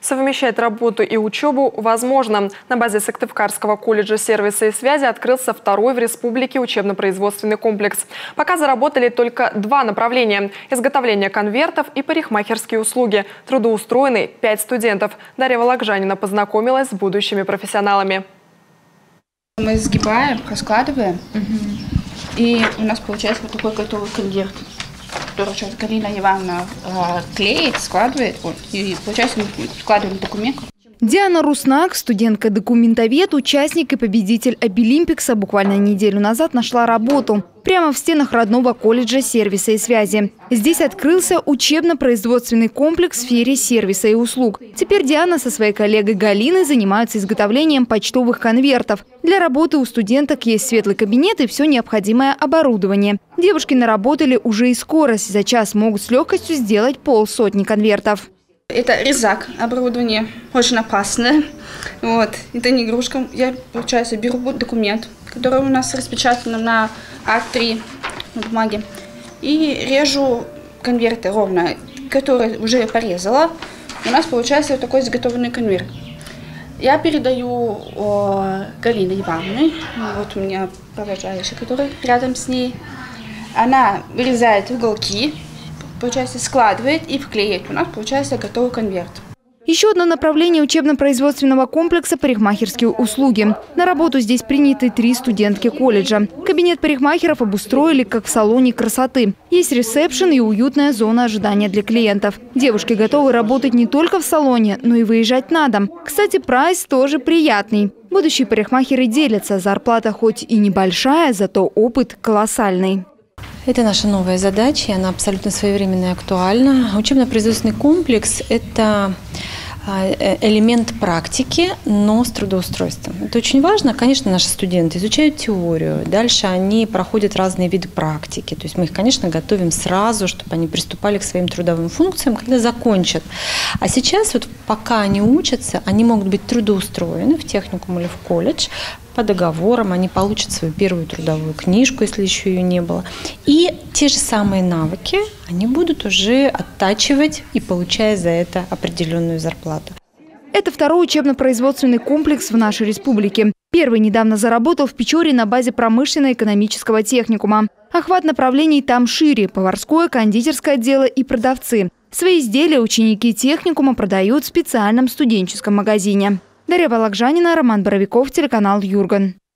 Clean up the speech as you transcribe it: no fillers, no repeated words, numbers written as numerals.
Совмещать работу и учебу возможно. На базе Сыктывкарского колледжа сервиса и связи открылся второй в республике учебно-производственный комплекс. Пока заработали только два направления – изготовление конвертов и парикмахерские услуги. Трудоустроены 5 студентов. Дарья Вологжанина познакомилась с будущими профессионалами. Мы сгибаем, раскладываем, и у нас получается вот такой готовый конверт, который сейчас Галина Ивановна клеит, складывает, вот, и получается мы складываем документ. Диана Руснак, студентка-документовед, участник и победитель Обилимпикса, буквально неделю назад нашла работу прямо в стенах родного колледжа сервиса и связи. Здесь открылся учебно-производственный комплекс в сфере сервиса и услуг. Теперь Диана со своей коллегой Галиной занимаются изготовлением почтовых конвертов. Для работы у студенток есть светлый кабинет и все необходимое оборудование. Девушки наработали уже и скорость. За час могут с легкостью сделать 50 конвертов. Это резак оборудование, очень опасное. Вот. Это не игрушка. Я, получается, беру документ, который у нас распечатан на А3 бумаге, и режу конверты ровно, которые уже порезала. У нас получается вот такой изготовленный конверт. Я передаю Галине Ивановне, вот у меня провожающая, которая рядом с ней. Она вырезает уголки, получается, складывает и вклеит. У нас получается готовый конверт. Еще одно направление учебно-производственного комплекса – парикмахерские услуги. На работу здесь приняты 3 студентки колледжа. Кабинет парикмахеров обустроили, как в салоне красоты. Есть ресепшн и уютная зона ожидания для клиентов. Девушки готовы работать не только в салоне, но и выезжать на дом. Кстати, прайс тоже приятный. Будущие парикмахеры делятся. Зарплата хоть и небольшая, зато опыт колоссальный. Это наша новая задача, и она абсолютно своевременная и актуальна. Учебно-производственный комплекс – это элемент практики, но с трудоустройством. Это очень важно. Конечно, наши студенты изучают теорию, дальше они проходят разные виды практики. То есть мы их, конечно, готовим сразу, чтобы они приступали к своим трудовым функциям, когда закончат. А сейчас, вот, пока они учатся, они могут быть трудоустроены в техникум или в колледж. По договорам они получат свою первую трудовую книжку, если еще ее не было. И те же самые навыки они будут уже оттачивать и получая за это определенную зарплату. Это второй учебно-производственный комплекс в нашей республике. Первый недавно заработал в Печоре на базе промышленно-экономического техникума. Охват направлений там шире – поварское, кондитерское отдело и продавцы. Свои изделия ученики техникума продают в специальном студенческом магазине. Дарья Вологжанина, Роман Боровиков, телеканал Юрган.